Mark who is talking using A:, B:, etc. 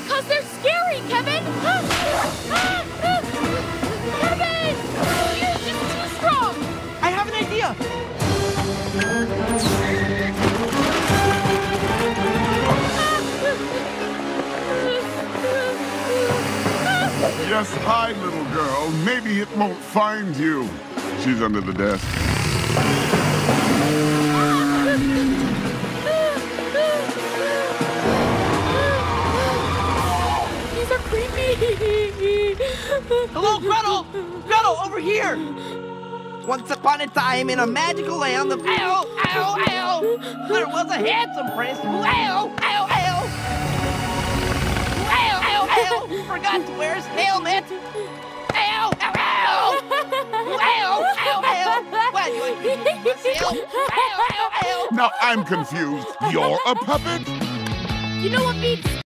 A: Because they're scary, Kevin! Kevin! You're just too strong!
B: I have an idea!
C: Just hide, little girl. Maybe it won't find you. She's under the desk.
A: These are creepy.
B: Hello, Gretel! Gretel, over here! Once upon a time in a magical land of ow, ow, ow, there was a handsome prince who ow, ow, ow, ow, ow, ow, forgot to wear his helmet. Ow, ow, ow, ow, ow, ow. What, you want to eat myself? Ow, ow, ow.
C: Now I'm confused. You're a puppet?
A: You know what beats